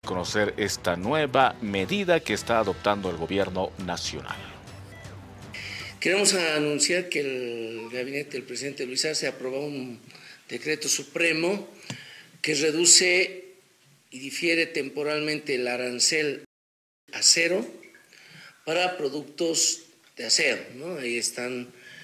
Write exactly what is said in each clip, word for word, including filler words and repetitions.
conocer esta nueva medida que está adoptando el gobierno nacional. Queremos anunciar que el gabinete del presidente Luis Arce aprobó un decreto supremo que reduce y difiere temporalmente el arancel acero para productos de acero, ¿no? Ahí están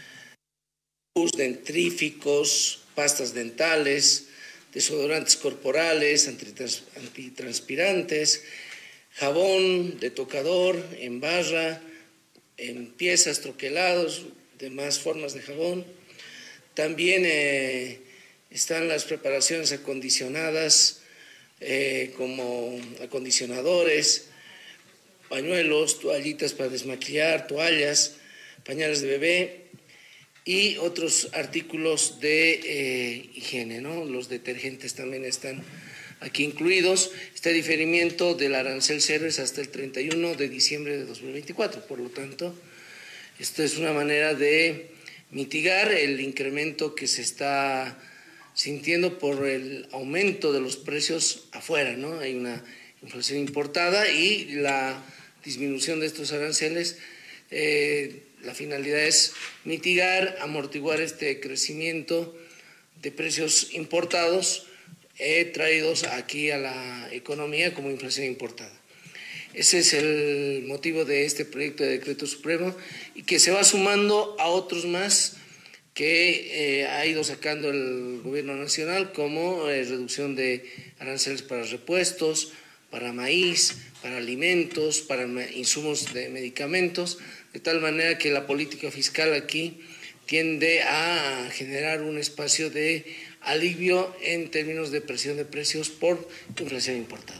dentríficos, pastas dentales, desodorantes corporales, antitranspirantes, jabón de tocador en barra, en piezas, troquelados, demás formas de jabón. También eh, están las preparaciones acondicionadas eh, como acondicionadores, pañuelos, toallitas para desmaquillar, toallas, pañales de bebé y otros artículos de eh, higiene, ¿no? Los detergentes también están aquí incluidos. Este diferimiento del arancel cero es hasta el treinta y uno de diciembre de dos mil veinticuatro, por lo tanto, esto es una manera de mitigar el incremento que se está sintiendo por el aumento de los precios afuera, ¿no? Hay una inflación importada y la disminución de estos aranceles, eh, la finalidad es mitigar, amortiguar este crecimiento de precios importados eh, traídos aquí a la economía como inflación importada. Ese es el motivo de este proyecto de decreto supremo y que se va sumando a otros más que eh, ha ido sacando el gobierno nacional, como eh, reducción de aranceles para repuestos, para maíz, para alimentos, para insumos de medicamentos, de tal manera que la política fiscal aquí tiende a generar un espacio de alivio en términos de presión de precios por inflación importada.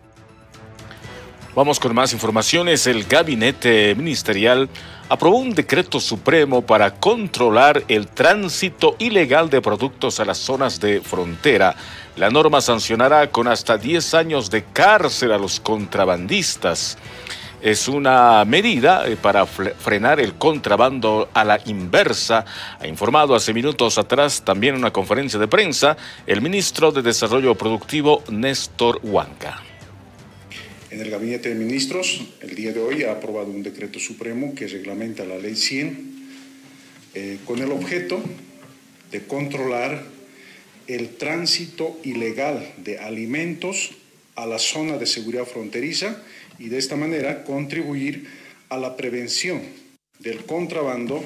Vamos con más informaciones. El gabinete ministerial aprobó un decreto supremo para controlar el tránsito ilegal de productos a las zonas de frontera. La norma sancionará con hasta diez años de cárcel a los contrabandistas. Es una medida para frenar el contrabando a la inversa. Ha informado hace minutos atrás, también en una conferencia de prensa, el ministro de Desarrollo Productivo, Néstor Huanca. En el Gabinete de Ministros, el día de hoy, ha aprobado un decreto supremo que reglamenta la Ley cien eh, con el objeto de controlar el tránsito ilegal de alimentos a la zona de seguridad fronteriza y de esta manera contribuir a la prevención del contrabando.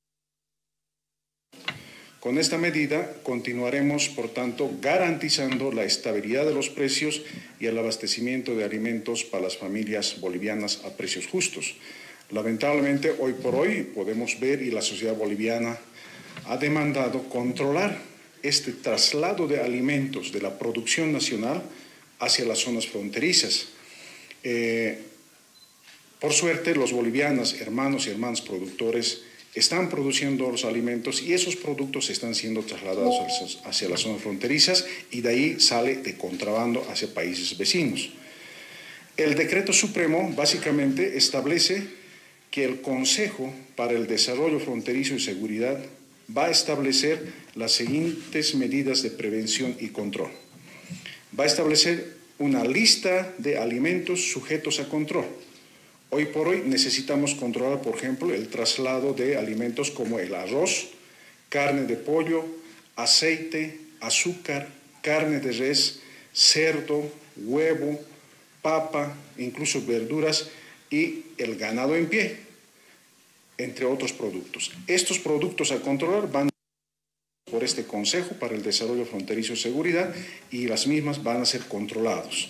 Con esta medida continuaremos, por tanto, garantizando la estabilidad de los precios y el abastecimiento de alimentos para las familias bolivianas a precios justos. Lamentablemente, hoy por hoy podemos ver, y la sociedad boliviana ha demandado controlar este traslado de alimentos de la producción nacional hacia las zonas fronterizas. Eh, por suerte, los bolivianos, hermanos y hermanas productores, están produciendo los alimentos y esos productos están siendo trasladados hacia las zonas fronterizas y de ahí sale de contrabando hacia países vecinos. El decreto supremo básicamente establece que el Consejo para el Desarrollo Fronterizo y Seguridad va a establecer las siguientes medidas de prevención y control. Va a establecer una lista de alimentos sujetos a control. Hoy por hoy necesitamos controlar, por ejemplo, el traslado de alimentos como el arroz, carne de pollo, aceite, azúcar, carne de res, cerdo, huevo, papa, incluso verduras y el ganado en pie, entre otros productos. Estos productos a controlar van por este Consejo para el Desarrollo Fronterizo y Seguridad y las mismas van a ser controlados.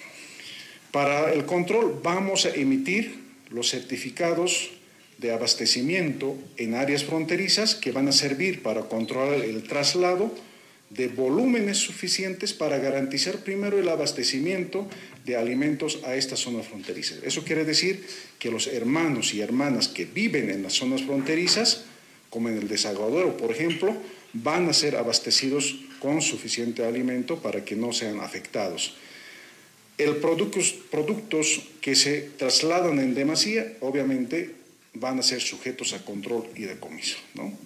Para el control vamos a emitir los certificados de abastecimiento en áreas fronterizas que van a servir para controlar el traslado de volúmenes suficientes para garantizar primero el abastecimiento de alimentos a estas zonas fronterizas. Eso quiere decir que los hermanos y hermanas que viven en las zonas fronterizas, como en el Desaguadero, por ejemplo, van a ser abastecidos con suficiente alimento para que no sean afectados. El productos, productos que se trasladan en demasía, obviamente, van a ser sujetos a control y decomiso, ¿no?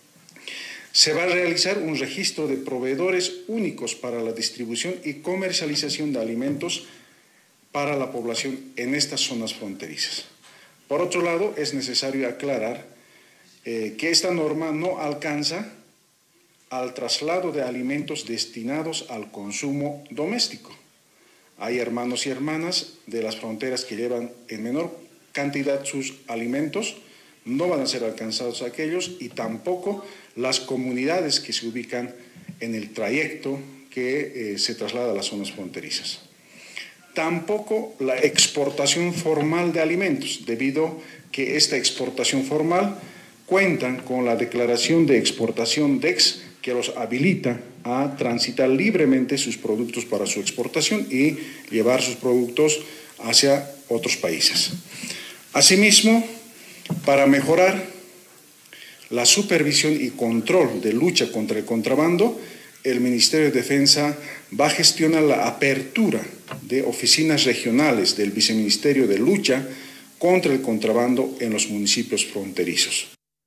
Se va a realizar un registro de proveedores únicos para la distribución y comercialización de alimentos para la población en estas zonas fronterizas. Por otro lado, es necesario aclarar eh, que esta norma no alcanza al traslado de alimentos destinados al consumo doméstico. Hay hermanos y hermanas de las fronteras que llevan en menor cantidad sus alimentos, no van a ser alcanzados aquellos, y tampoco las comunidades que se ubican en el trayecto que eh, se traslada a las zonas fronterizas. Tampoco la exportación formal de alimentos, debido que esta exportación formal cuentan con la declaración de exportación D E X que los habilita a transitar libremente sus productos para su exportación y llevar sus productos hacia otros países. Asimismo, para mejorar la supervisión y control de lucha contra el contrabando, el Ministerio de Defensa va a gestionar la apertura de oficinas regionales del Viceministerio de Lucha contra el Contrabando en los municipios fronterizos.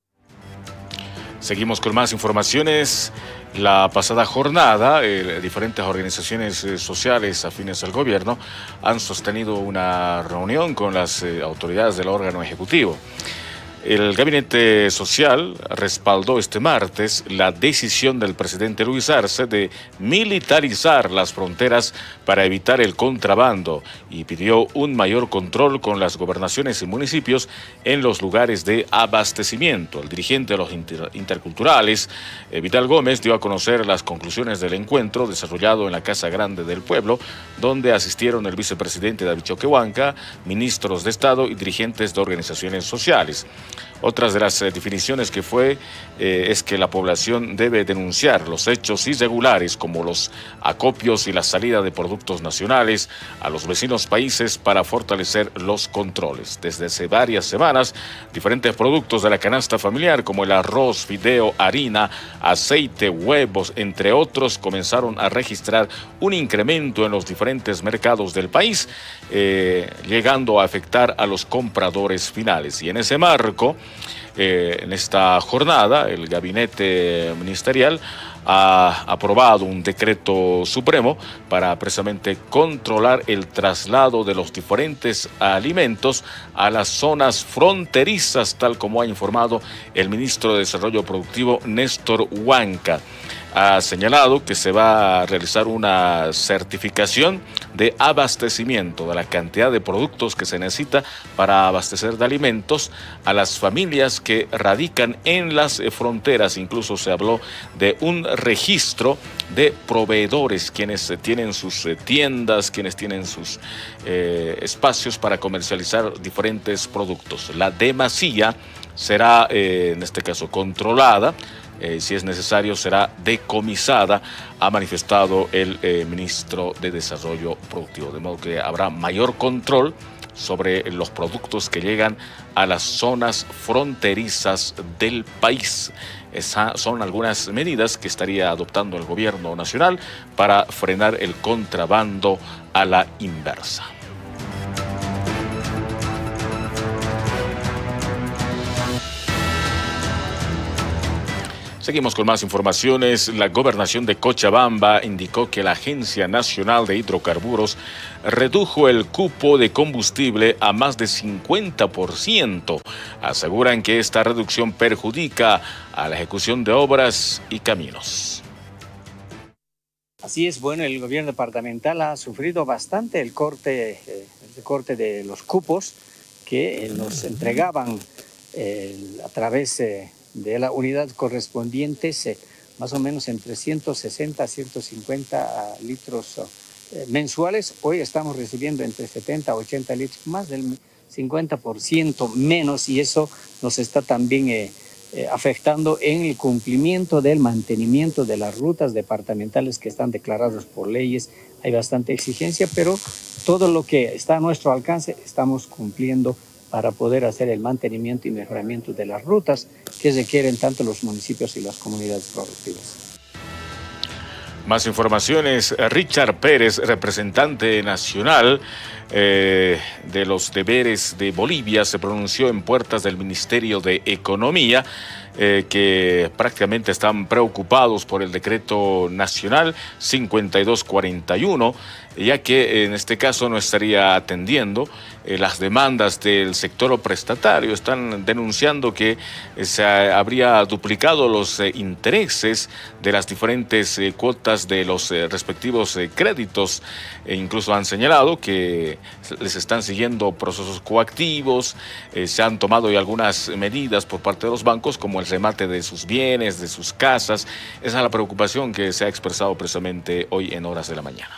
Seguimos con más informaciones. La pasada jornada, eh, diferentes organizaciones eh, sociales afines al gobierno han sostenido una reunión con las eh, autoridades del órgano ejecutivo. El Gabinete Social respaldó este martes la decisión del presidente Luis Arce de militarizar las fronteras para evitar el contrabando y pidió un mayor control con las gobernaciones y municipios en los lugares de abastecimiento. El dirigente de los inter interculturales, eh, Vidal Gómez, dio a conocer las conclusiones del encuentro desarrollado en la Casa Grande del Pueblo, donde asistieron el vicepresidente David Choquehuanca, ministros de Estado y dirigentes de organizaciones sociales. Otras de las eh, definiciones que fue eh, es que la población debe denunciar los hechos irregulares como los acopios y la salida de productos nacionales a los vecinos países para fortalecer los controles. Desde hace varias semanas, diferentes productos de la canasta familiar como el arroz, fideo, harina, aceite, huevos, entre otros, comenzaron a registrar un incremento en los diferentes mercados del país, eh, llegando a afectar a los compradores finales. Y en ese marco, Eh, en esta jornada, el gabinete ministerial ha aprobado un decreto supremo para precisamente controlar el traslado de los diferentes alimentos a las zonas fronterizas, tal como ha informado el ministro de Desarrollo Productivo, Néstor Huanca. Ha señalado que se va a realizar una certificación de abastecimiento de la cantidad de productos que se necesita para abastecer de alimentos a las familias que radican en las fronteras. Incluso se habló de un registro de proveedores, quienes tienen sus tiendas, quienes tienen sus eh, espacios para comercializar diferentes productos. La demasía será, eh, en este caso, controlada. Eh, si es necesario, será decomisada, ha manifestado el eh, ministro de Desarrollo Productivo. De modo que habrá mayor control sobre los productos que llegan a las zonas fronterizas del país. Esas son algunas medidas que estaría adoptando el gobierno nacional para frenar el contrabando a la inversa. Seguimos con más informaciones. La gobernación de Cochabamba indicó que la Agencia Nacional de Hidrocarburos redujo el cupo de combustible a más de cincuenta por ciento. Aseguran que esta reducción perjudica a la ejecución de obras y caminos. Así es, bueno, el gobierno departamental ha sufrido bastante el corte, eh, el corte de los cupos que eh, nos entregaban eh, a través de... Eh, de la unidad correspondiente, eh, más o menos entre ciento sesenta a ciento cincuenta litros eh, mensuales. Hoy estamos recibiendo entre setenta a ochenta litros, más del cincuenta por ciento menos, y eso nos está también eh, eh, afectando en el cumplimiento del mantenimiento de las rutas departamentales que están declaradas por leyes. Hay bastante exigencia, pero todo lo que está a nuestro alcance estamos cumpliendo para poder hacer el mantenimiento y mejoramiento de las rutas que requieren tanto los municipios y las comunidades productivas. Más informaciones. Richard Pérez, representante nacional eh, de los deberes de Bolivia, se pronunció en puertas del Ministerio de Economía eh, que prácticamente están preocupados por el decreto nacional cincuenta y dos cuarenta y uno, ya que en este caso no estaría atendiendo eh, las demandas del sector prestatario. Están denunciando que eh, se habría duplicado los eh, intereses de las diferentes eh, cuotas de los eh, respectivos eh, créditos, e incluso han señalado que les están siguiendo procesos coactivos, eh, se han tomado ya algunas medidas por parte de los bancos como el remate de sus bienes, de sus casas. Esa es la preocupación que se ha expresado precisamente hoy en horas de la mañana.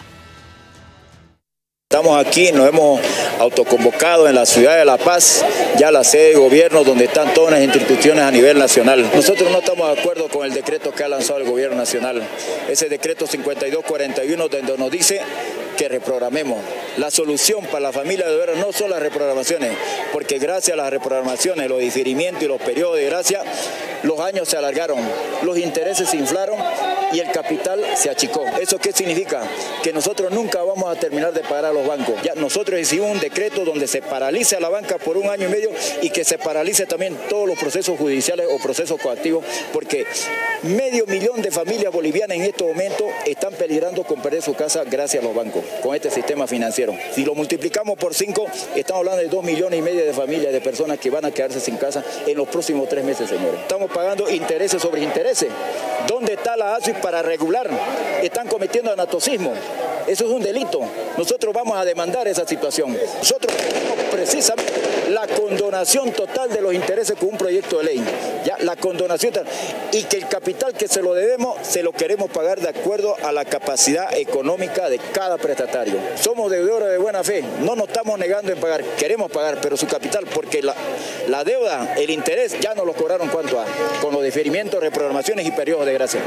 Estamos aquí, nos hemos autoconvocado en la ciudad de La Paz, ya la sede de gobierno donde están todas las instituciones a nivel nacional. Nosotros no estamos de acuerdo con el decreto que ha lanzado el gobierno nacional, ese decreto cincuenta y dos cuarenta y uno, donde nos dice que reprogramemos. La solución para la familia de Vera no son las reprogramaciones, porque gracias a las reprogramaciones, los diferimientos y los periodos de gracia, los años se alargaron, los intereses se inflaron y el capital se achicó. ¿Eso qué significa? Que nosotros nunca vamos a terminar de pagar a los bancos. Ya nosotros hicimos un decreto donde se paralice a la banca por un año y medio y que se paralice también todos los procesos judiciales o procesos coactivos, porque medio millón de familias bolivianas en estos momentos están peligrando con perder su casa gracias a los bancos, con este sistema financiero. Si lo multiplicamos por cinco, estamos hablando de dos millones y medio de familias, de personas que van a quedarse sin casa en los próximos tres meses, señores. Estamos pagando intereses sobre intereses. ¿Dónde está la A S U I para regular? Están cometiendo anatocismo. Eso es un delito. Nosotros vamos a demandar esa situación. Nosotros queremos precisamente la condonación total de los intereses con un proyecto de ley. Ya, la condonación total. Y que el capital que se lo debemos, se lo queremos pagar de acuerdo a la capacidad económica de cada prestatario. Somos deudores de buena fe. No nos estamos negando en pagar. Queremos pagar, pero su capital, porque la, la deuda, el interés, ya nos lo cobraron cuánto a, con los diferimientos, reprogramaciones y periodos de gracia.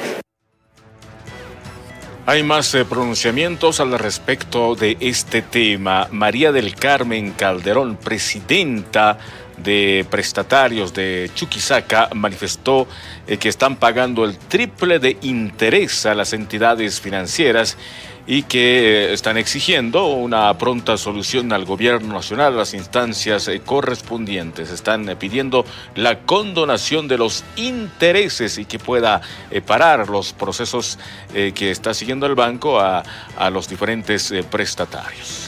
Hay más eh, pronunciamientos al respecto de este tema. María del Carmen Calderón, presidenta de prestatarios de Chuquisaca, manifestó eh, que están pagando el triple de interés a las entidades financieras y que eh, están exigiendo una pronta solución al gobierno nacional, a las instancias eh, correspondientes. Están eh, pidiendo la condonación de los intereses y que pueda eh, parar los procesos eh, que está siguiendo el banco a, a los diferentes eh, prestatarios.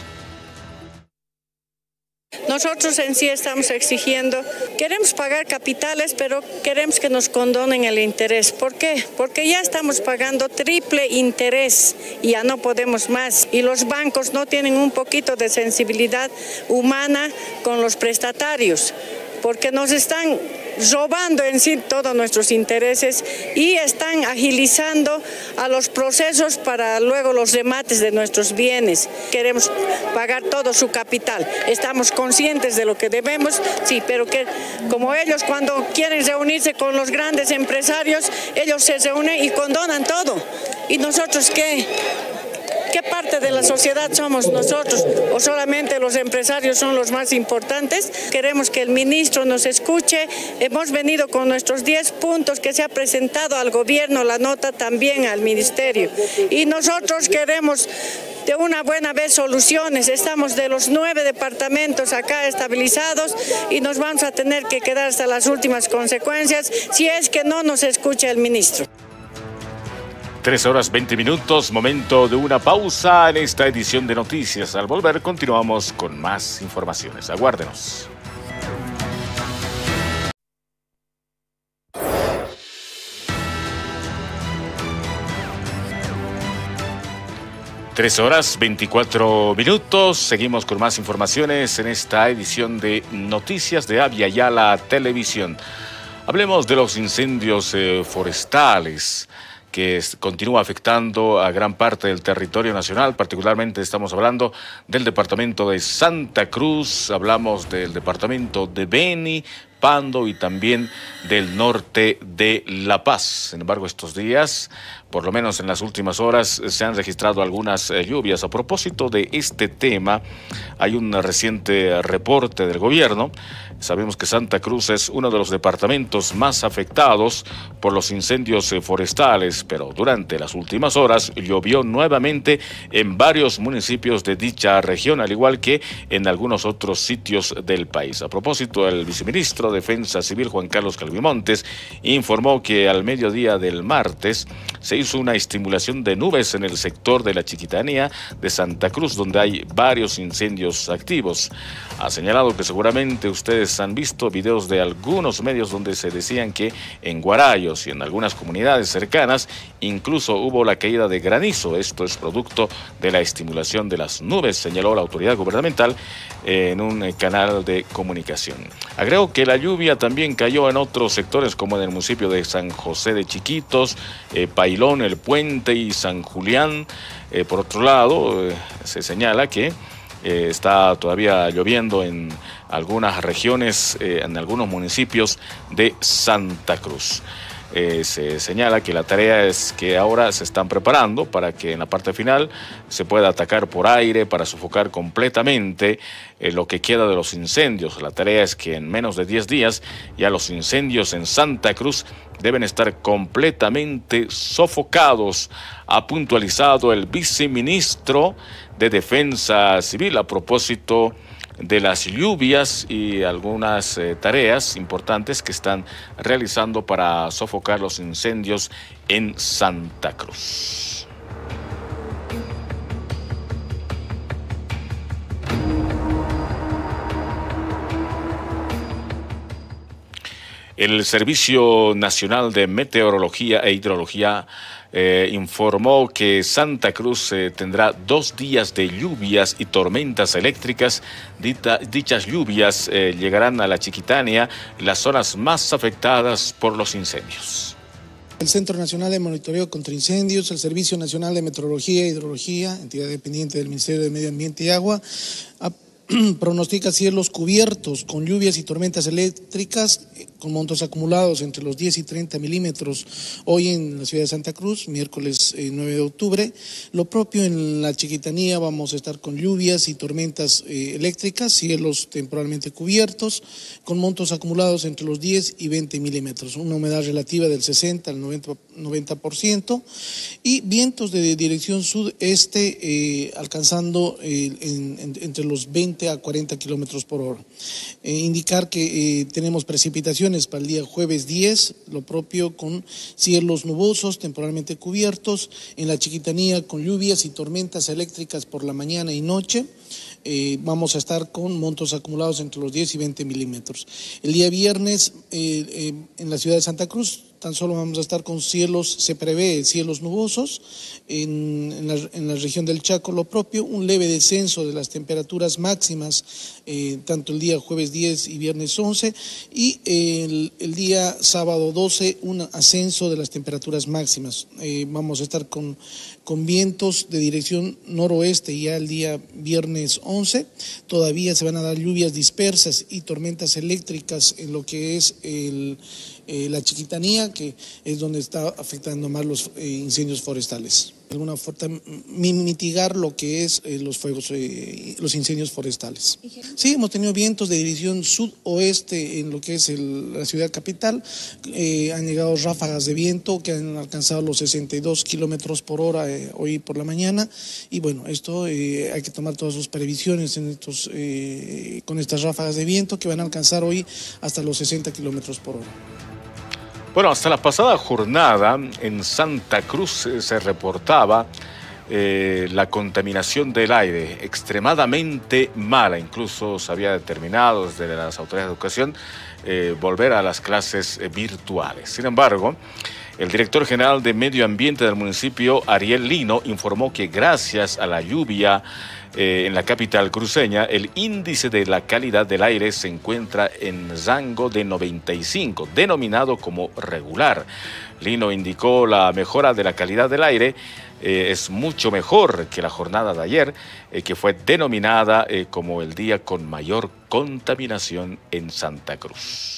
Nosotros en sí estamos exigiendo, queremos pagar capitales, pero queremos que nos condonen el interés. ¿Por qué? Porque ya estamos pagando triple interés y ya no podemos más. Y los bancos no tienen un poquito de sensibilidad humana con los prestatarios, porque nos están robando en sí todos nuestros intereses y están agilizando a los procesos para luego los remates de nuestros bienes. Queremos pagar todo su capital. Estamos conscientes de lo que debemos, sí, pero que como ellos cuando quieren reunirse con los grandes empresarios, ellos se reúnen y condonan todo. ¿Y nosotros qué? ¿Qué parte de la sociedad somos nosotros? ¿O solamente los empresarios son los más importantes? Queremos que el ministro nos escuche. Hemos venido con nuestros diez puntos que se ha presentado al gobierno, la nota también al ministerio. Y nosotros queremos de una buena vez soluciones. Estamos de los nueve departamentos acá estabilizados y nos vamos a tener que quedar hasta las últimas consecuencias si es que no nos escucha el ministro. Tres horas veinte minutos, momento de una pausa en esta edición de Noticias. Al volver continuamos con más informaciones. Aguárdenos. Tres horas veinticuatro minutos, seguimos con más informaciones en esta edición de Noticias de Abya Yala Televisión. Hablemos de los incendios eh, forestales que es, continúa afectando a gran parte del territorio nacional. Particularmente estamos hablando del departamento de Santa Cruz, hablamos del departamento de Beni, Pando y también del norte de La Paz. Sin embargo, estos días, por lo menos en las últimas horas, se han registrado algunas eh, lluvias. A propósito de este tema, hay un reciente reporte del gobierno. Sabemos que Santa Cruz es uno de los departamentos más afectados por los incendios eh, forestales, pero durante las últimas horas llovió nuevamente en varios municipios de dicha región, al igual que en algunos otros sitios del país. A propósito, el viceministro de Defensa Civil, Juan Carlos Calvimontes, informó que al mediodía del martes se hizo una estimulación de nubes en el sector de la Chiquitanía de Santa Cruz, donde hay varios incendios activos. Ha señalado que seguramente ustedes han visto videos de algunos medios donde se decían que en Guarayos y en algunas comunidades cercanas incluso hubo la caída de granizo. Esto es producto de la estimulación de las nubes, señaló la autoridad gubernamental en un canal de comunicación. Agregó que la lluvia también cayó en otros sectores como en el municipio de San José de Chiquitos, eh, Pailón, El Puente y San Julián. Eh, por otro lado, eh, se señala que eh, está todavía lloviendo en algunas regiones, eh, en algunos municipios de Santa Cruz. Eh, se señala que la tarea es que ahora se están preparando para que en la parte final se pueda atacar por aire para sofocar completamente eh, lo que queda de los incendios. La tarea es que en menos de diez días ya los incendios en Santa Cruz deben estar completamente sofocados, ha puntualizado el viceministro de Defensa Civil a propósito de las lluvias y algunas eh, tareas importantes que están realizando para sofocar los incendios en Santa Cruz. El Servicio Nacional de Meteorología e Hidrología Eh, informó que Santa Cruz eh, tendrá dos días de lluvias y tormentas eléctricas. Dita, dichas lluvias eh, llegarán a la Chiquitania, las zonas más afectadas por los incendios. El Centro Nacional de Monitoreo contra Incendios, el Servicio Nacional de Meteorología e Hidrología, entidad dependiente del Ministerio de Medio Ambiente y Agua, ha pronostica cielos cubiertos con lluvias y tormentas eléctricas con montos acumulados entre los diez y treinta milímetros hoy en la ciudad de Santa Cruz, miércoles eh, nueve de octubre. Lo propio en la Chiquitanía, vamos a estar con lluvias y tormentas eh, eléctricas, cielos temporalmente cubiertos con montos acumulados entre los diez y veinte milímetros, una humedad relativa del sesenta al noventa por ciento y vientos de dirección sudeste eh, alcanzando eh, en, en, entre los veinte a cuarenta kilómetros por hora. Eh, indicar que eh, tenemos precipitaciones para el día jueves diez, lo propio con cielos nubosos, temporalmente cubiertos, en la Chiquitanía con lluvias y tormentas eléctricas por la mañana y noche. Eh, vamos a estar con montos acumulados entre los diez y veinte milímetros. El día viernes eh, eh, en la ciudad de Santa Cruz tan solo vamos a estar con cielos, se prevé cielos nubosos, en, en, la, en la región del Chaco lo propio, un leve descenso de las temperaturas máximas, eh, tanto el día jueves diez y viernes once, y el, el día sábado doce un ascenso de las temperaturas máximas. Eh, vamos a estar con, con vientos de dirección noroeste ya el día viernes once, todavía se van a dar lluvias dispersas y tormentas eléctricas en lo que es el Eh, la Chiquitanía, que es donde está afectando más los eh, incendios forestales. De alguna forma, mitigar lo que es eh, los fuegos, eh, los incendios forestales. Sí, hemos tenido vientos de dirección sudoeste en lo que es el, la ciudad capital. Eh, han llegado ráfagas de viento que han alcanzado los sesenta y dos kilómetros por hora eh, hoy por la mañana. Y bueno, esto eh, hay que tomar todas sus previsiones en estos, eh, con estas ráfagas de viento que van a alcanzar hoy hasta los sesenta kilómetros por hora. Bueno, hasta la pasada jornada en Santa Cruz eh, se reportaba eh, la contaminación del aire extremadamente mala. Incluso se había determinado desde las autoridades de educación eh, volver a las clases eh, virtuales. Sin embargo, el director general de Medio Ambiente del municipio, Ariel Lino, informó que gracias a la lluvia Eh, en la capital cruceña, el índice de la calidad del aire se encuentra en rango de noventa y cinco, denominado como regular. Lino indicó la mejora de la calidad del aire eh, es mucho mejor que la jornada de ayer, eh, que fue denominada eh, como el día con mayor contaminación en Santa Cruz.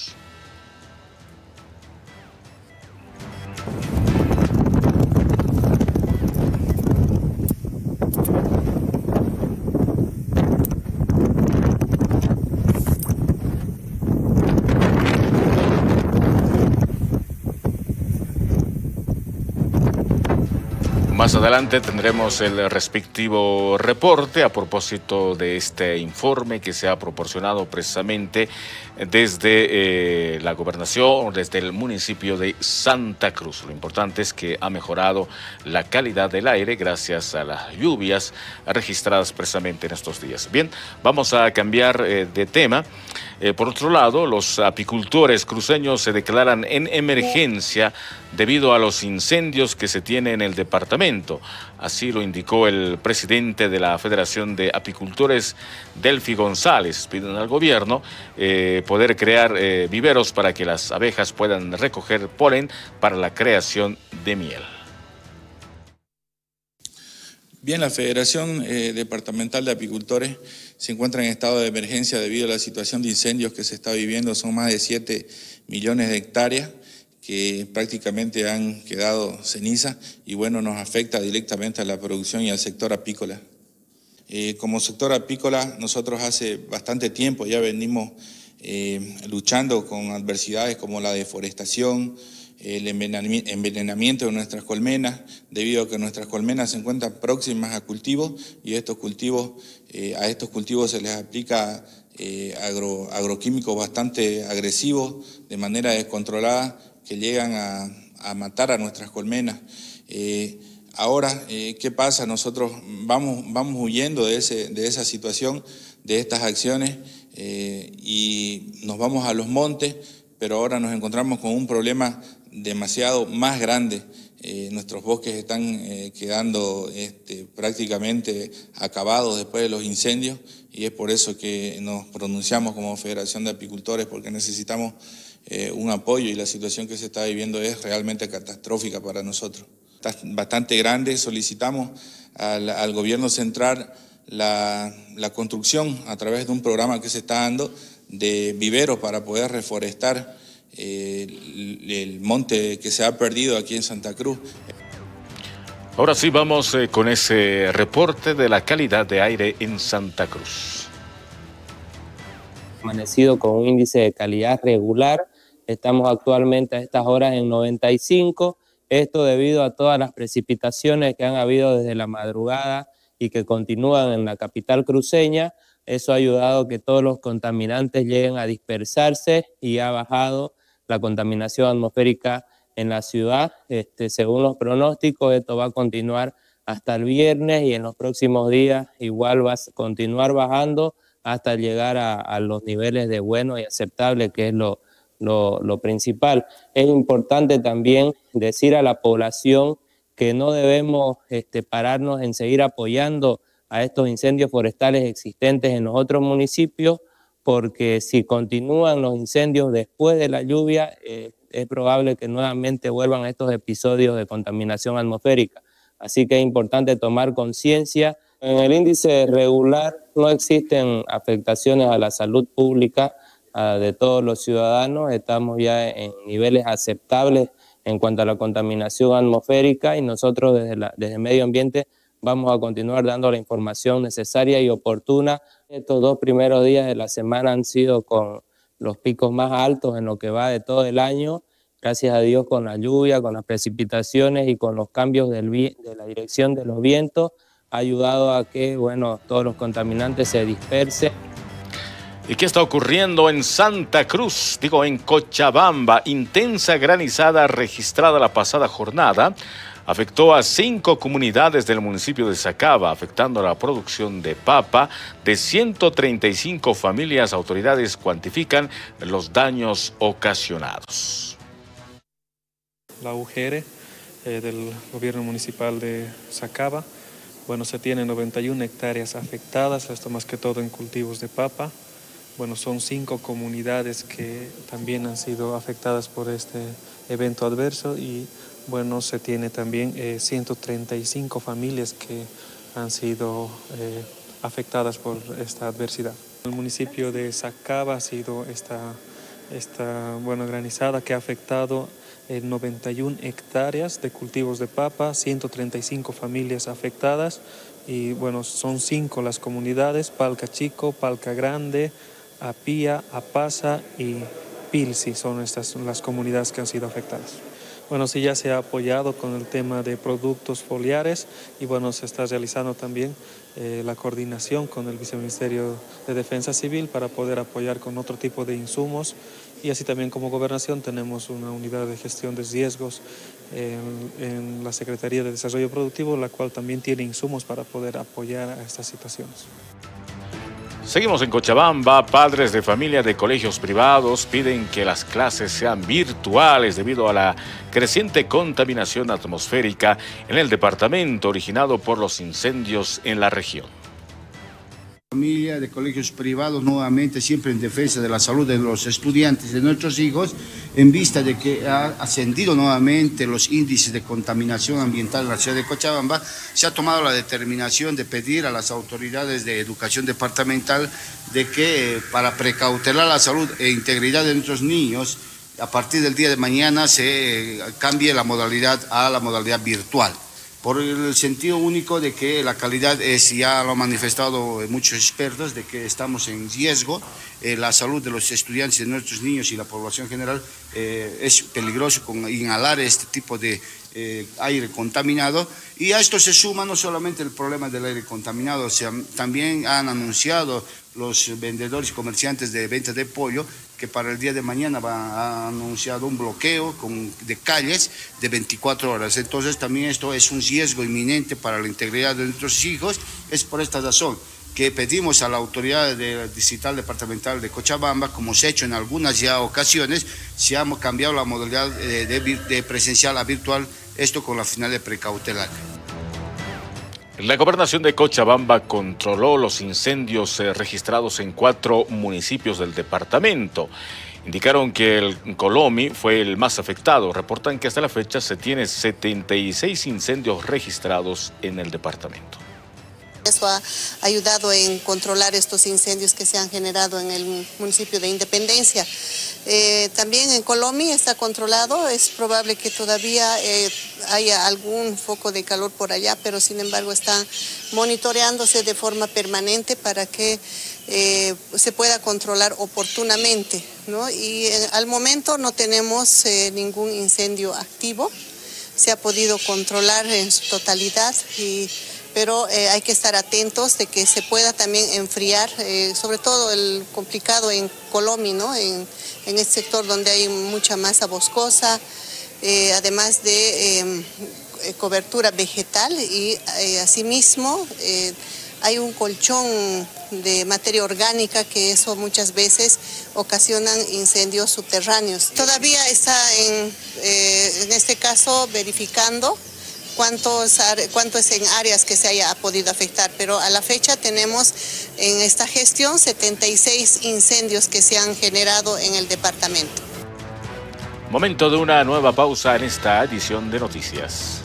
Más adelante tendremos el respectivo reporte a propósito de este informe que se ha proporcionado precisamente desde eh, la gobernación, desde el municipio de Santa Cruz. Lo importante es que ha mejorado la calidad del aire gracias a las lluvias registradas precisamente en estos días. Bien, vamos a cambiar eh, de tema. Eh, por otro lado, los apicultores cruceños se declaran en emergencia debido a los incendios que se tienen en el departamento. Así lo indicó el presidente de la Federación de Apicultores, Delfi González. Piden al gobierno eh, poder crear eh, viveros para que las abejas puedan recoger polen para la creación de miel. Bien, la Federación eh, Departamental de Apicultores se encuentra en estado de emergencia debido a la situación de incendios que se está viviendo. Son más de siete millones de hectáreas que prácticamente han quedado ceniza y bueno, nos afecta directamente a la producción y al sector apícola. Eh, como sector apícola, nosotros hace bastante tiempo ya venimos eh, luchando con adversidades como la deforestación, el envenenamiento de nuestras colmenas, debido a que nuestras colmenas se encuentran próximas a cultivos y estos cultivos, eh, a estos cultivos se les aplica eh, agro, agroquímicos bastante agresivos, de manera descontrolada, que llegan a, a matar a nuestras colmenas. Eh, ahora, eh, ¿qué pasa? Nosotros vamos, vamos huyendo de, ese, de esa situación, de estas acciones, eh, y nos vamos a los montes, pero ahora nos encontramos con un problema demasiado más grande. Eh, nuestros bosques están eh, quedando este, prácticamente acabados después de los incendios y es por eso que nos pronunciamos como Federación de Apicultores, porque necesitamos eh, un apoyo y la situación que se está viviendo es realmente catastrófica para nosotros. Está bastante grande, solicitamos al, al gobierno central la, la construcción a través de un programa que se está dando de viveros para poder reforestar eh, el, el monte que se ha perdido aquí en Santa Cruz. Ahora sí vamos eh, con ese reporte de la calidad de aire en Santa Cruz. Amanecido con un índice de calidad regular, estamos actualmente a estas horas en noventa y cinco, esto debido a todas las precipitaciones que han habido desde la madrugada y que continúan en la capital cruceña. Eso ha ayudado a que todos los contaminantes lleguen a dispersarse y ha bajado la contaminación atmosférica en la ciudad. Este, según los pronósticos, esto va a continuar hasta el viernes y en los próximos días igual va a continuar bajando hasta llegar a, a los niveles de bueno y aceptable, que es lo, lo, lo principal. Es importante también decir a la población que no debemos este, pararnos en seguir apoyando a estos incendios forestales existentes en los otros municipios, porque si continúan los incendios después de la lluvia, eh, es probable que nuevamente vuelvan estos episodios de contaminación atmosférica. Así que es importante tomar conciencia. En el índice regular no existen afectaciones a la salud pública uh, de todos los ciudadanos. Estamos ya en niveles aceptables en cuanto a la contaminación atmosférica y nosotros desde, la, desde Medio Ambiente vamos a continuar dando la información necesaria y oportuna. Estos dos primeros días de la semana han sido con los picos más altos en lo que va de todo el año. Gracias a Dios, con la lluvia, con las precipitaciones y con los cambios del, de la dirección de los vientos, ha ayudado a que, bueno, todos los contaminantes se dispersen. ¿Y qué está ocurriendo en Santa Cruz? Digo, en Cochabamba. Intensa granizada registrada la pasada jornada afectó a cinco comunidades del municipio de Sacaba, afectando la producción de papa de ciento treinta y cinco familias. Autoridades cuantifican los daños ocasionados. La U G R eh, del gobierno municipal de Sacaba, bueno, se tienen noventa y una hectáreas afectadas, esto más que todo en cultivos de papa. Bueno, son cinco comunidades que también han sido afectadas por este evento adverso y bueno, se tiene también eh, ciento treinta y cinco familias que han sido eh, afectadas por esta adversidad. El municipio de Sacaba ha sido esta, esta bueno, granizada que ha afectado eh, noventa y una hectáreas de cultivos de papa, ciento treinta y cinco familias afectadas y bueno, son cinco las comunidades: Palca Chico, Palca Grande, Apía, Apasa y Pilsi son estas son las comunidades que han sido afectadas. Bueno, sí, ya se ha apoyado con el tema de productos foliares y bueno, se está realizando también eh, la coordinación con el Viceministerio de Defensa Civil para poder apoyar con otro tipo de insumos, y así también como gobernación tenemos una unidad de gestión de riesgos en, en la Secretaría de Desarrollo Productivo, la cual también tiene insumos para poder apoyar a estas situaciones. Seguimos en Cochabamba. Padres de familia de colegios privados piden que las clases sean virtuales debido a la creciente contaminación atmosférica en el departamento originado por los incendios en la región. Familia de colegios privados, nuevamente siempre en defensa de la salud de los estudiantes, de nuestros hijos, en vista de que ha ascendido nuevamente los índices de contaminación ambiental en la ciudad de Cochabamba, se ha tomado la determinación de pedir a las autoridades de educación departamental de que para precautelar la salud e integridad de nuestros niños, a partir del día de mañana se cambie la modalidad a la modalidad virtual, por el sentido único de que la calidad es, ya lo han manifestado muchos expertos, de que estamos en riesgo, eh, la salud de los estudiantes, de nuestros niños y la población general eh, es peligroso con inhalar este tipo de eh, aire contaminado, y a esto se suma no solamente el problema del aire contaminado, o sea, también han anunciado los vendedores y comerciantes de venta de pollo que para el día de mañana va, ha anunciado un bloqueo con, de calles de veinticuatro horas. Entonces también esto es un riesgo inminente para la integridad de nuestros hijos. Es por esta razón que pedimos a la autoridad de, distrital departamental de Cochabamba, como se ha hecho en algunas ya ocasiones, si hemos cambiado la modalidad de, de, de presencial a virtual, esto con la finalidad de precautelar. La gobernación de Cochabamba controló los incendios eh, registrados en cuatro municipios del departamento. Indicaron que el Colomi fue el más afectado. Reportan que hasta la fecha se tiene setenta y seis incendios registrados en el departamento. Eso ha ayudado en controlar estos incendios que se han generado en el municipio de Independencia. Eh, también en Colomi está controlado, es probable que todavía eh, haya algún foco de calor por allá, pero sin embargo están monitoreándose de forma permanente para que eh, se pueda controlar oportunamente, ¿no? Y eh, al momento no tenemos eh, ningún incendio activo, se ha podido controlar en su totalidad, y pero eh, hay que estar atentos de que se pueda también enfriar, eh, sobre todo el complicado en Colomi, ¿no? En, en este sector donde hay mucha masa boscosa, eh, además de eh, cobertura vegetal, y eh, asimismo eh, hay un colchón de materia orgánica que eso muchas veces ocasionan incendios subterráneos. Todavía está en, eh, en este caso verificando Cuántos, cuánto es en áreas que se haya podido afectar, pero a la fecha tenemos en esta gestión setenta y seis incendios que se han generado en el departamento. Momento de una nueva pausa en esta edición de noticias.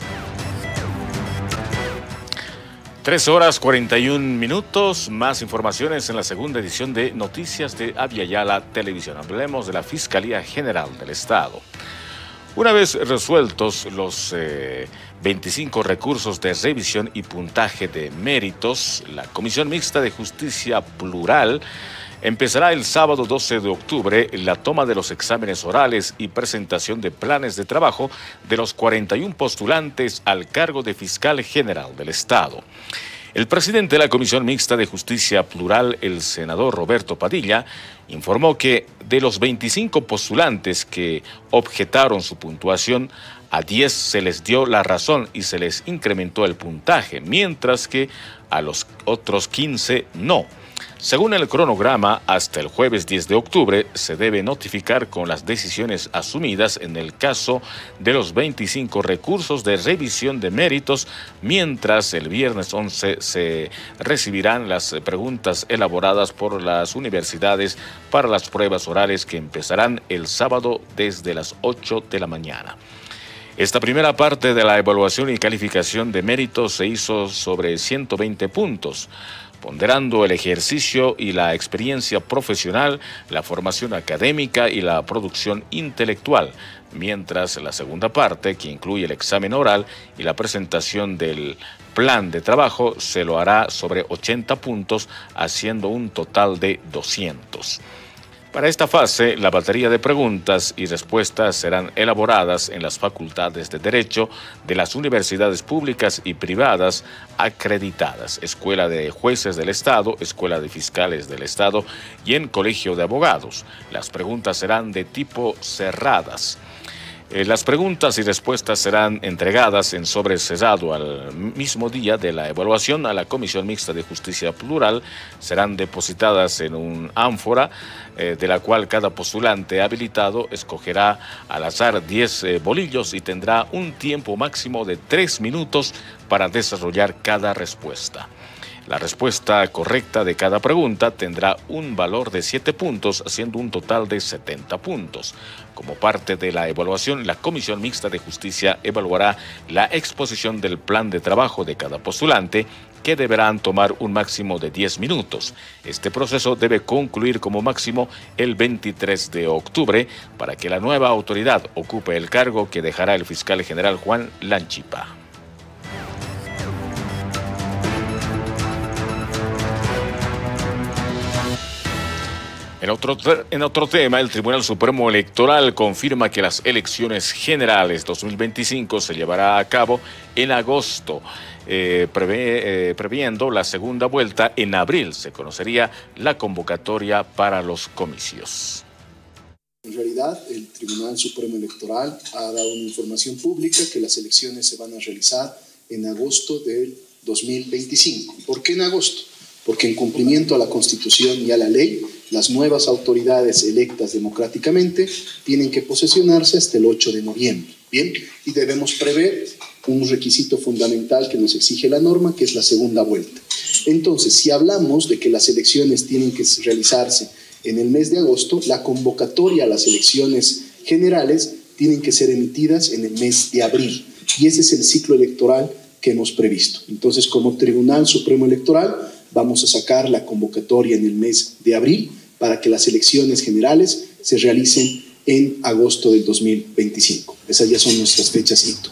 Tres horas cuarenta y un minutos, más informaciones en la segunda edición de Noticias de Abya Yala Televisión. Hablemos de la Fiscalía General del Estado. Una vez resueltos los eh, veinticinco recursos de revisión y puntaje de méritos, la Comisión Mixta de Justicia Plural empezará el sábado doce de octubre la toma de los exámenes orales y presentación de planes de trabajo de los cuarenta y un postulantes al cargo de Fiscal General del Estado. El presidente de la Comisión Mixta de Justicia Plural, el senador Roberto Padilla, informó que de los veinticinco postulantes que objetaron su puntuación, a diez se les dio la razón y se les incrementó el puntaje, mientras que a los otros quince no. Según el cronograma, hasta el jueves diez de octubre se debe notificar con las decisiones asumidas en el caso de los veinticinco recursos de revisión de méritos, mientras el viernes once se recibirán las preguntas elaboradas por las universidades para las pruebas orales que empezarán el sábado desde las ocho de la mañana. Esta primera parte de la evaluación y calificación de méritos se hizo sobre ciento veinte puntos. Ponderando el ejercicio y la experiencia profesional, la formación académica y la producción intelectual, mientras la segunda parte, que incluye el examen oral y la presentación del plan de trabajo, se lo hará sobre ochenta puntos, haciendo un total de doscientos. Para esta fase, la batería de preguntas y respuestas serán elaboradas en las facultades de Derecho de las universidades públicas y privadas acreditadas, Escuela de Jueces del Estado, Escuela de Fiscales del Estado y en Colegio de Abogados. Las preguntas serán de tipo cerradas. Eh, las preguntas y respuestas serán entregadas en sobre sellado al mismo día de la evaluación a la Comisión Mixta de Justicia Plural. Serán depositadas en un ánfora eh, de la cual cada postulante habilitado escogerá al azar diez eh, bolillos y tendrá un tiempo máximo de tres minutos para desarrollar cada respuesta. La respuesta correcta de cada pregunta tendrá un valor de siete puntos, haciendo un total de setenta puntos. Como parte de la evaluación, la Comisión Mixta de Justicia evaluará la exposición del plan de trabajo de cada postulante, que deberán tomar un máximo de diez minutos. Este proceso debe concluir como máximo el veintitrés de octubre para que la nueva autoridad ocupe el cargo que dejará el fiscal general Juan Lanchipa. En otro, en otro tema, el Tribunal Supremo Electoral confirma que las elecciones generales dos mil veinticinco se llevará a cabo en agosto, eh, prevé, eh, previendo la segunda vuelta en abril. Se conocería la convocatoria para los comicios. En realidad, el Tribunal Supremo Electoral ha dado una información pública que las elecciones se van a realizar en agosto del dos mil veinticinco. ¿Por qué en agosto? Porque en cumplimiento a la Constitución y a la ley, las nuevas autoridades electas democráticamente tienen que posesionarse hasta el ocho de noviembre. Bien, y debemos prever un requisito fundamental que nos exige la norma, que es la segunda vuelta. Entonces, si hablamos de que las elecciones tienen que realizarse en el mes de agosto, la convocatoria a las elecciones generales tienen que ser emitidas en el mes de abril. Y ese es el ciclo electoral que hemos previsto. Entonces, como Tribunal Supremo Electoral, vamos a sacar la convocatoria en el mes de abril para que las elecciones generales se realicen en agosto del dos mil veinticinco. Esas ya son nuestras fechas hito.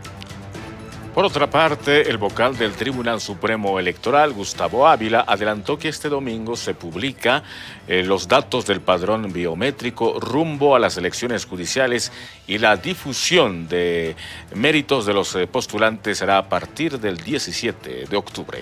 Por otra parte, el vocal del Tribunal Supremo Electoral, Gustavo Ávila, adelantó que este domingo se publica eh, los datos del padrón biométrico rumbo a las elecciones judiciales y la difusión de méritos de los eh, postulantes será a partir del diecisiete de octubre.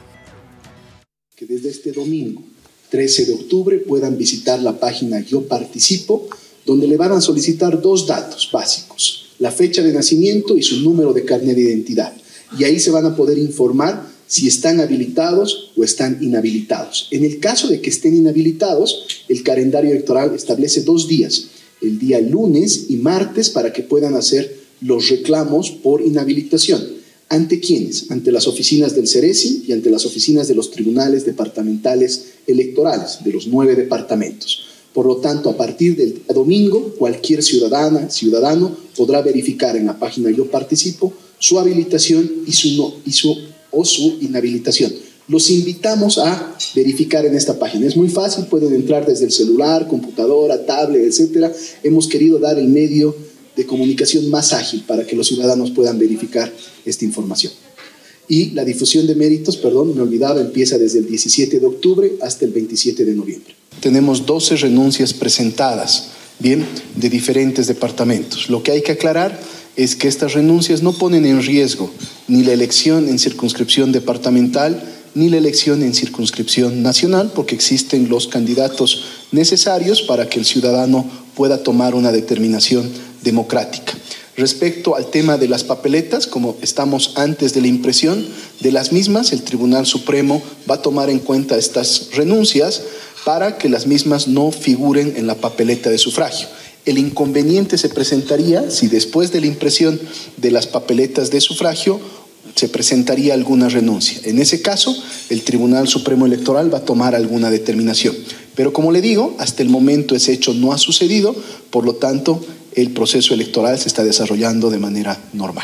Que desde este domingo, trece de octubre, puedan visitar la página Yo Participo, donde le van a solicitar dos datos básicos: la fecha de nacimiento y su número de carnet de identidad. Y ahí se van a poder informar si están habilitados o están inhabilitados. En el caso de que estén inhabilitados, el calendario electoral establece dos días, el día lunes y martes, para que puedan hacer los reclamos por inhabilitación. ¿Ante quiénes? Ante las oficinas del CERESI y ante las oficinas de los tribunales departamentales electorales de los nueve departamentos. Por lo tanto, a partir del domingo, cualquier ciudadana, ciudadano podrá verificar en la página Yo Participo su habilitación y su, no, y su, o su inhabilitación. Los invitamos a verificar en esta página. Es muy fácil, pueden entrar desde el celular, computadora, tablet, etcétera. Hemos querido dar el medio de comunicación más ágil para que los ciudadanos puedan verificar esta información. Y la difusión de méritos, perdón, me olvidaba, empieza desde el diecisiete de octubre hasta el veintisiete de noviembre. Tenemos doce renuncias presentadas, bien, de diferentes departamentos. Lo que hay que aclarar es que estas renuncias no ponen en riesgo ni la elección en circunscripción departamental ni la elección en circunscripción nacional, porque existen los candidatos necesarios para que el ciudadano pueda tomar una determinación democrática. Respecto al tema de las papeletas, como estamos antes de la impresión de las mismas, el Tribunal Supremo va a tomar en cuenta estas renuncias para que las mismas no figuren en la papeleta de sufragio. El inconveniente se presentaría si después de la impresión de las papeletas de sufragio se presentaría alguna renuncia. En ese caso, el Tribunal Supremo Electoral va a tomar alguna determinación. Pero como le digo, hasta el momento ese hecho no ha sucedido, por lo tanto, el proceso electoral se está desarrollando de manera normal.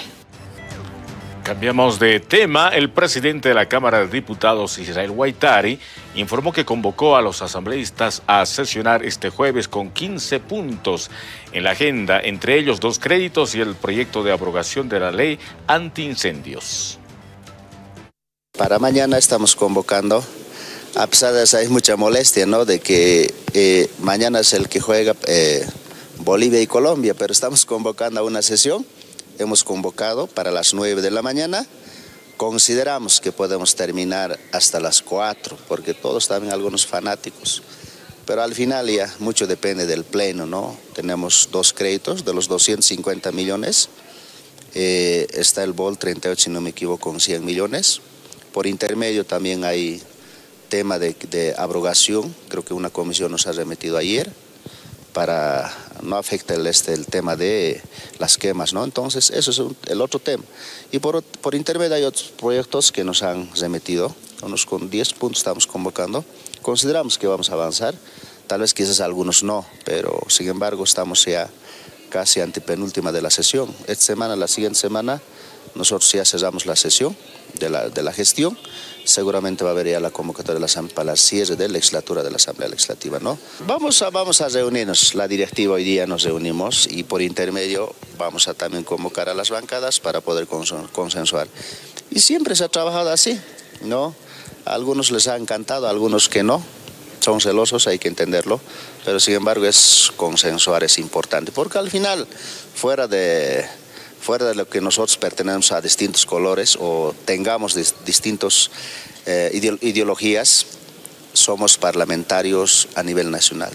Cambiamos de tema. El presidente de la Cámara de Diputados, Israel Guaitari, informó que convocó a los asambleístas a sesionar este jueves con quince puntos en la agenda, entre ellos dos créditos y el proyecto de abrogación de la ley antiincendios. Para mañana estamos convocando A pesar de eso hay mucha molestia, ¿no? De que eh, mañana es el que juega eh, Bolivia y Colombia, pero estamos convocando a una sesión, hemos convocado para las nueve de la mañana, consideramos que podemos terminar hasta las cuatro, porque todos también algunos fanáticos, pero al final ya mucho depende del pleno, ¿no? Tenemos dos créditos de los doscientos cincuenta millones, eh, está el B O L treinta y ocho, si no me equivoco, con cien millones, por intermedio también hay tema de, de abrogación, creo que una comisión nos ha remitido ayer, para no afectar el, este, el tema de las quemas, ¿no? Entonces, eso es un, el otro tema. Y por, por intermedio hay otros proyectos que nos han remitido, unos con diez puntos estamos convocando, consideramos que vamos a avanzar, tal vez quizás algunos no, pero sin embargo estamos ya casi antepenúltima de la sesión. Esta semana, la siguiente semana, nosotros ya cerramos la sesión de la, de la gestión, seguramente va a haber ya la convocatoria de la, para el cierre de la legislatura de la Asamblea Legislativa, ¿no? Vamos a, vamos a reunirnos, la directiva hoy día nos reunimos y por intermedio vamos a también convocar a las bancadas para poder consensuar. Y siempre se ha trabajado así, ¿no? A algunos les ha encantado, a algunos que no, son celosos, hay que entenderlo, pero sin embargo es consensuar, es importante, porque al final, fuera de... fuera de lo que nosotros pertenecemos a distintos colores o tengamos dis, distintos eh, ideologías, somos parlamentarios a nivel nacional.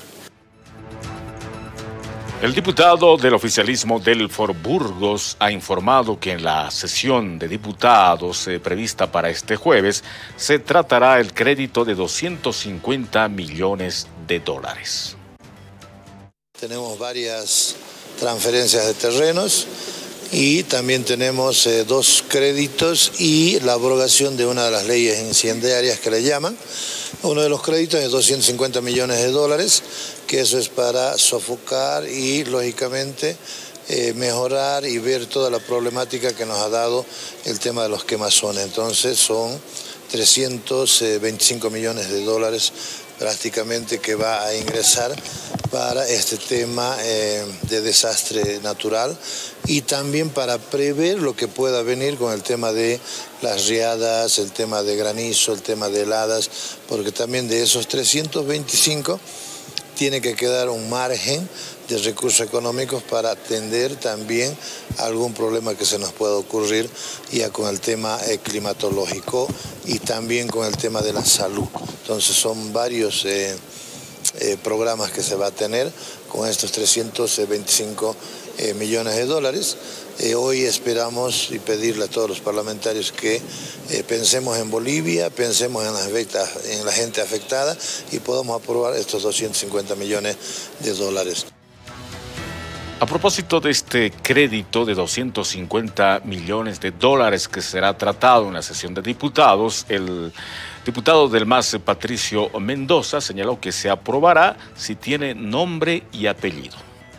El diputado del oficialismo Delfor Burgos ha informado que en la sesión de diputados eh, prevista para este jueves se tratará el crédito de doscientos cincuenta millones de dólares. Tenemos varias transferencias de terrenos y también tenemos eh, dos créditos y la abrogación de una de las leyes incendiarias que le llaman. Uno de los créditos es doscientos cincuenta millones de dólares, que eso es para sofocar y lógicamente eh, mejorar y ver toda la problemática que nos ha dado el tema de los quemazones. Entonces son trescientos veinticinco millones de dólares prácticamente que va a ingresar para este tema eh, de desastre natural y también para prever lo que pueda venir con el tema de las riadas, el tema de granizo, el tema de heladas, porque también de esos trescientos veinticinco tiene que quedar un margen de recursos económicos para atender también algún problema que se nos pueda ocurrir ya con el tema eh, climatológico y también con el tema de la salud. Entonces son varios eh, eh, programas que se va a tener con estos trescientos veinticinco eh, millones de dólares. Eh, hoy esperamos y pedirle a todos los parlamentarios que eh, pensemos en Bolivia, pensemos en, las afectas, en la gente afectada y podamos aprobar estos doscientos cincuenta millones de dólares. A propósito de este crédito de doscientos cincuenta millones de dólares que será tratado en la sesión de diputados, el diputado del M A S, Patricio Mendoza, señaló que se aprobará si tiene nombre y apellido.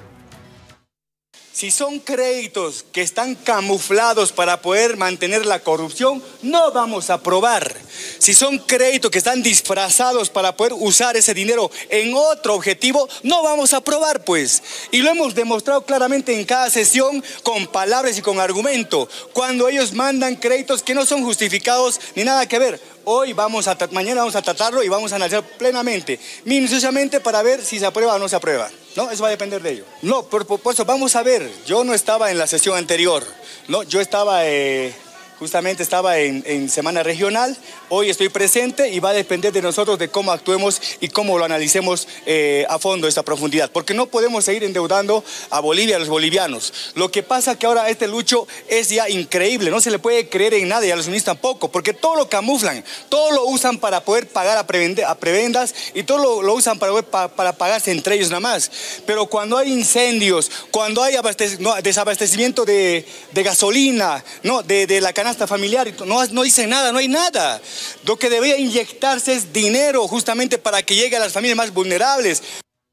Si son créditos que están camuflados para poder mantener la corrupción, no vamos a aprobar. Si son créditos que están disfrazados para poder usar ese dinero en otro objetivo, no vamos a aprobar, pues. Y lo hemos demostrado claramente en cada sesión con palabras y con argumento. Cuando ellos mandan créditos que no son justificados ni nada que ver. Hoy vamos a, mañana vamos a tratarlo y vamos a analizar plenamente, minuciosamente para ver si se aprueba o no se aprueba. No, eso va a depender de ello. No, por, por eso vamos a ver. Yo no estaba en la sesión anterior. No, yo estaba, eh, justamente estaba en, en semana regional. Hoy estoy presente y va a depender de nosotros de cómo actuemos y cómo lo analicemos eh, a fondo esta profundidad. Porque no podemos seguir endeudando a Bolivia, a los bolivianos. Lo que pasa que ahora este lucho es ya increíble. No se le puede creer en nada y a los unionistas tampoco. Porque todo lo camuflan, todo lo usan para poder pagar a, prebende, a prebendas y todo lo, lo usan para, para, para pagarse entre ellos nada más. Pero cuando hay incendios, cuando hay abastec no, desabastecimiento de, de gasolina, no, de, de la canasta familiar, no, no dicen nada, no hay nada. Lo que debería inyectarse es dinero justamente para que llegue a las familias más vulnerables.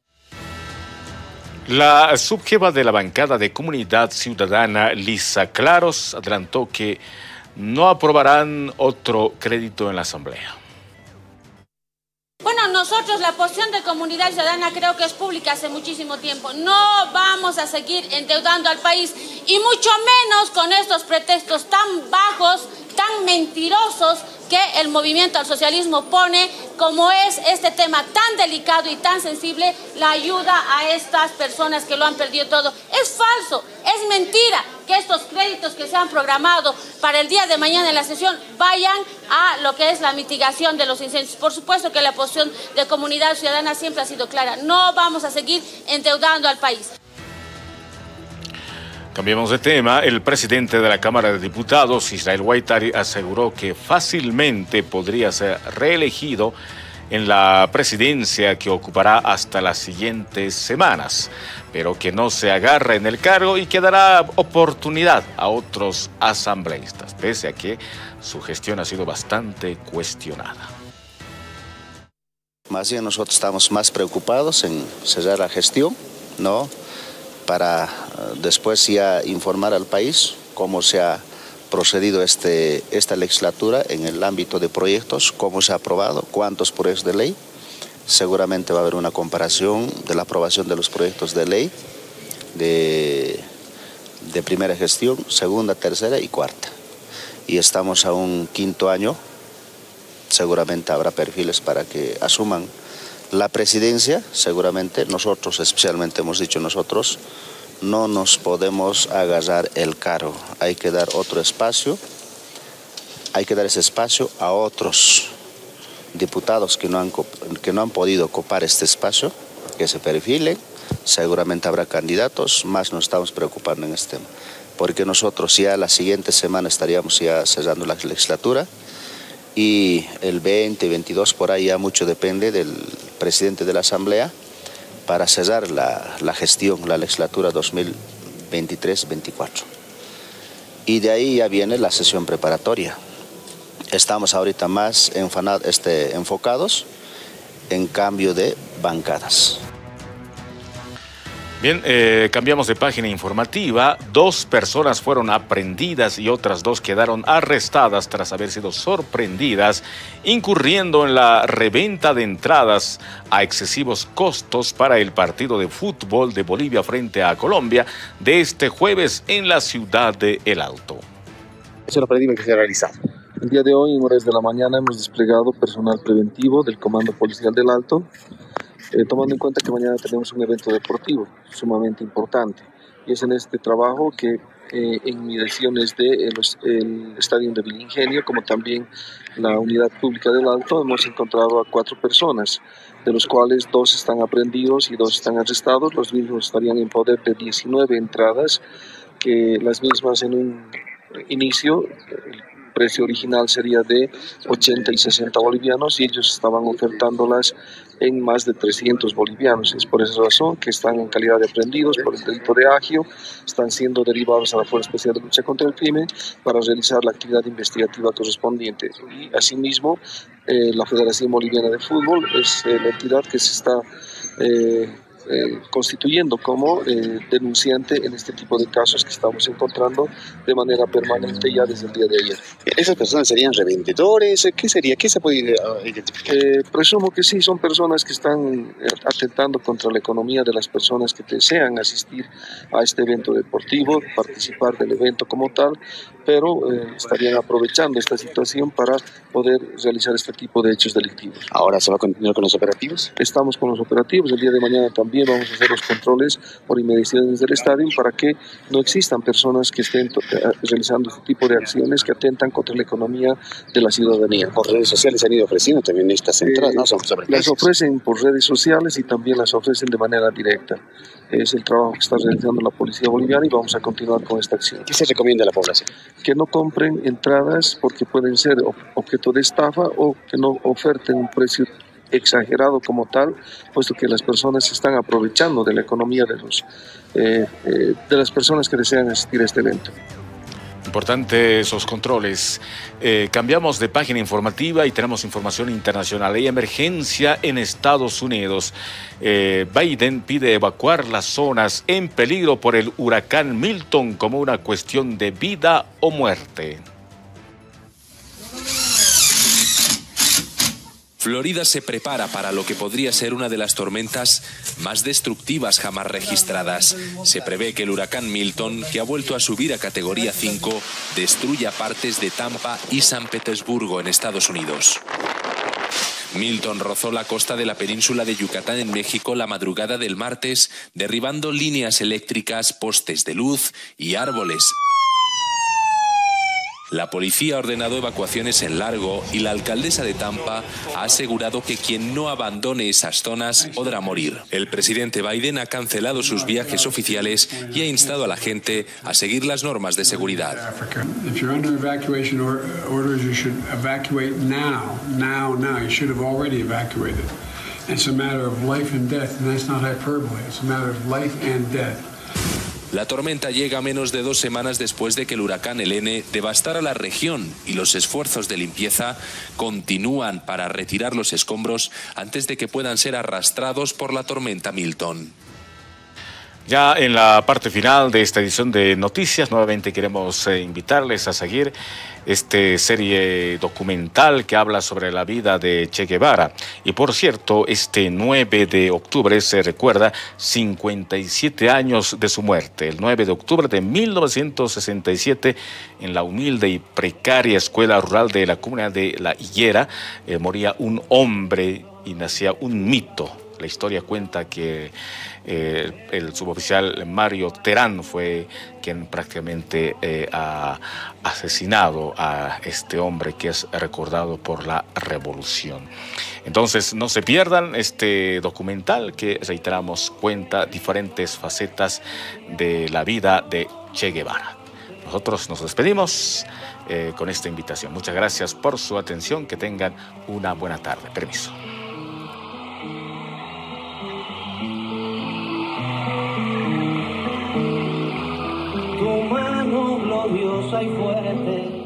La subjefa de la bancada de Comunidad Ciudadana, Lisa Claros, adelantó que no aprobarán otro crédito en la Asamblea. Bueno, nosotros la posición de Comunidad Ciudadana creo que es pública hace muchísimo tiempo. No vamos a seguir endeudando al país y mucho menos con estos pretextos tan bajos, tan mentirosos que el movimiento al socialismo pone como es este tema tan delicado y tan sensible, la ayuda a estas personas que lo han perdido todo. Es falso, es mentira que estos créditos que se han programado para el día de mañana en la sesión vayan a lo que es la mitigación de los incendios. Por supuesto que la posición de Comunidad Ciudadana siempre ha sido clara. No vamos a seguir endeudando al país. Cambiemos de tema. El presidente de la Cámara de Diputados, Israel Guaitari, aseguró que fácilmente podría ser reelegido en la presidencia que ocupará hasta las siguientes semanas, pero que no se agarra en el cargo y que dará oportunidad a otros asambleístas, pese a que su gestión ha sido bastante cuestionada. Más bien nosotros estamos más preocupados en cerrar la gestión, ¿no?, para después ya informar al país cómo se ha procedido este, esta legislatura en el ámbito de proyectos, cómo se ha aprobado, cuántos proyectos de ley. Seguramente va a haber una comparación de la aprobación de los proyectos de ley de, de primera gestión, segunda, tercera y cuarta. Y estamos a un quinto año, seguramente habrá perfiles para que asuman la presidencia. Seguramente nosotros, especialmente hemos dicho nosotros, no nos podemos agarrar el cargo. Hay que dar otro espacio, hay que dar ese espacio a otros diputados que no han, que no han podido ocupar este espacio, que se perfilen. Seguramente habrá candidatos, más nos estamos preocupando en este tema, porque nosotros ya la siguiente semana estaríamos ya cerrando la legislatura. Y el veinte, veintidós, por ahí ya mucho depende del presidente de la Asamblea para cerrar la, la gestión, la legislatura dos mil veintitrés veinticuatro. Y de ahí ya viene la sesión preparatoria. Estamos ahorita más enfanados, este, enfocados en cambio de bancadas. Bien, eh, cambiamos de página informativa. Dos personas fueron aprehendidas y otras dos quedaron arrestadas tras haber sido sorprendidas incurriendo en la reventa de entradas a excesivos costos para el partido de fútbol de Bolivia frente a Colombia de este jueves en la ciudad de El Alto. Es el operativo que se ha realizado. El día de hoy, en horas de la mañana, hemos desplegado personal preventivo del Comando Policial del Alto, Eh, tomando en cuenta que mañana tenemos un evento deportivo sumamente importante. Y es en este trabajo que eh, en inmediaciones del de el Estadio de Vilingenio, como también la Unidad Pública del Alto, hemos encontrado a cuatro personas, de los cuales dos están aprehendidos y dos están arrestados. Los mismos estarían en poder de diecinueve entradas, que las mismas en un inicio, el precio original sería de ochenta y sesenta bolivianos y ellos estaban ofertándolas en más de trescientos bolivianos. Es por esa razón que están en calidad de aprehendidos por el delito de agio, están siendo derivados a la Fuerza Especial de Lucha contra el Crimen para realizar la actividad investigativa correspondiente. Y asimismo, eh, la Federación Boliviana de Fútbol es eh, la entidad que se está eh, Eh, constituyendo como eh, denunciante en este tipo de casos que estamos encontrando de manera permanente ya desde el día de ayer. ¿Esas personas serían revendedores? ¿Qué sería? ¿Qué se puede identificar? Eh, presumo que sí, son personas que están atentando contra la economía de las personas que desean asistir a este evento deportivo, participar del evento como tal, pero eh, estarían aprovechando esta situación para poder realizar este tipo de hechos delictivos. ¿Ahora se va a continuar con los operativos? Estamos con los operativos, el día de mañana también vamos a hacer los controles por inmediaciones del estadio para que no existan personas que estén realizando este tipo de acciones que atentan contra la economía de la ciudadanía. Por redes sociales han ido ofreciendo también estas entradas, eh, ¿no? Son las ofrecen por redes sociales y también las ofrecen de manera directa. Es el trabajo que está realizando la Policía Boliviana y vamos a continuar con esta acción. ¿Qué se recomienda a la población? Que no compren entradas porque pueden ser objeto de estafa o que no oferten un precio exagerado como tal, puesto que las personas se están aprovechando de la economía de, los, eh, eh, de las personas que desean asistir a este evento. Importante esos controles. Eh, cambiamos de página informativa y tenemos información internacional. Hay emergencia en Estados Unidos. Eh, Biden pide evacuar las zonas en peligro por el huracán Milton como una cuestión de vida o muerte. Florida se prepara para lo que podría ser una de las tormentas más destructivas jamás registradas. Se prevé que el huracán Milton, que ha vuelto a subir a categoría cinco, destruya partes de Tampa y San Petersburgo en Estados Unidos. Milton rozó la costa de la península de Yucatán en México la madrugada del martes, derribando líneas eléctricas, postes de luz y árboles. La policía ha ordenado evacuaciones en Largo y la alcaldesa de Tampa ha asegurado que quien no abandone esas zonas podrá morir. El presidente Biden ha cancelado sus viajes oficiales y ha instado a la gente a seguir las normas de seguridad. La tormenta llega menos de dos semanas después de que el huracán Helene devastara la región y los esfuerzos de limpieza continúan para retirar los escombros antes de que puedan ser arrastrados por la tormenta Milton. Ya en la parte final de esta edición de Noticias, nuevamente queremos eh, invitarles a seguir esta serie documental que habla sobre la vida de Che Guevara. Y por cierto, este nueve de octubre se recuerda cincuenta y siete años de su muerte. El nueve de octubre de mil novecientos sesenta y siete, en la humilde y precaria escuela rural de la comunidad de La Higuera, eh, moría un hombre y nacía un mito. La historia cuenta que eh, el suboficial Mario Terán fue quien prácticamente eh, ha asesinado a este hombre que es recordado por la revolución. Entonces no se pierdan este documental que, reiteramos, cuenta diferentes facetas de la vida de Che Guevara. Nosotros nos despedimos eh, con esta invitación. Muchas gracias por su atención. Que tengan una buena tarde. Permiso. Tu mano gloriosa y fuerte